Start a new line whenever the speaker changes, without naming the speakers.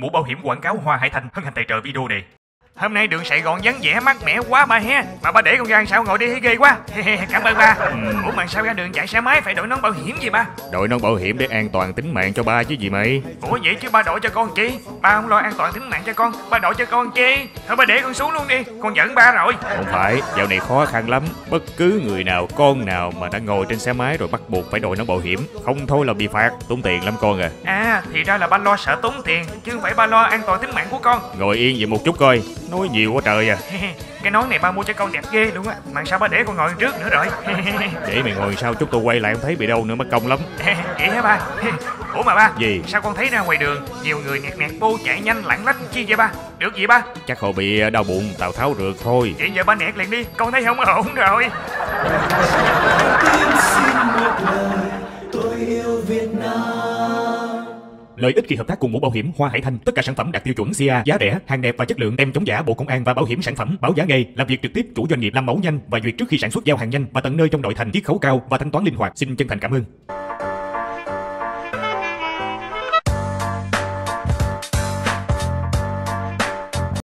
Mũ bảo hiểm quảng cáo Hoa Hải Thành hân hạnh tài trợ video này. Hôm nay đường Sài Gòn vắng vẻ mát mẻ quá ba he. Mà ba để con ra sao ngồi đi thấy ghê quá. Cảm ơn ba. Ủa mà sao ra đường chạy xe máy phải đội nón bảo hiểm gì ba?
Đội nón bảo hiểm để an toàn tính mạng cho ba chứ gì mày.
Ủa vậy chứ ba đội cho con chi? Ba không lo an toàn tính mạng cho con, ba đội cho con chi? Thôi ba để con xuống luôn đi, con giận ba rồi.
Không phải, dạo này khó khăn lắm. Bất cứ người nào, con nào mà đã ngồi trên xe máy rồi bắt buộc phải đội nón bảo hiểm, không thôi là bị phạt, tốn tiền lắm con à.
À thì ra là ba lo sợ tốn tiền, chứ không phải ba lo an toàn tính mạng của con.
Ngồi yên vậy một chút coi, nói nhiều quá trời à.
Cái nón này ba mua cho con đẹp ghê luôn á, mà sao ba để con ngồi trước nữa rồi?
Để mày ngồi sau chút tôi quay lại không thấy bị đâu nữa, mất công lắm.
Vậy hả ba? Ủa mà ba,
gì?
Sao con thấy ra ngoài đường nhiều người nẹt nẹt bô chạy nhanh lạng lách chi vậy ba? Được gì ba?
Chắc họ bị đau bụng, Tào Tháo rượt thôi.
Vậy giờ ba nẹt liền đi, con thấy không ổn rồi.
Lợi ích khi hợp tác cùng mũ bảo hiểm Hoa Hải Thành, tất cả sản phẩm đạt tiêu chuẩn CA, giá rẻ, hàng đẹp và chất lượng, tem chống giả Bộ Công an và bảo hiểm sản phẩm, báo giá nghề, làm việc trực tiếp chủ doanh nghiệp, làm mẫu nhanh và duyệt trước khi sản xuất giao hàng nhanh và tận nơi trong nội thành, chiết khấu cao và thanh toán linh hoạt. Xin chân thành cảm ơn.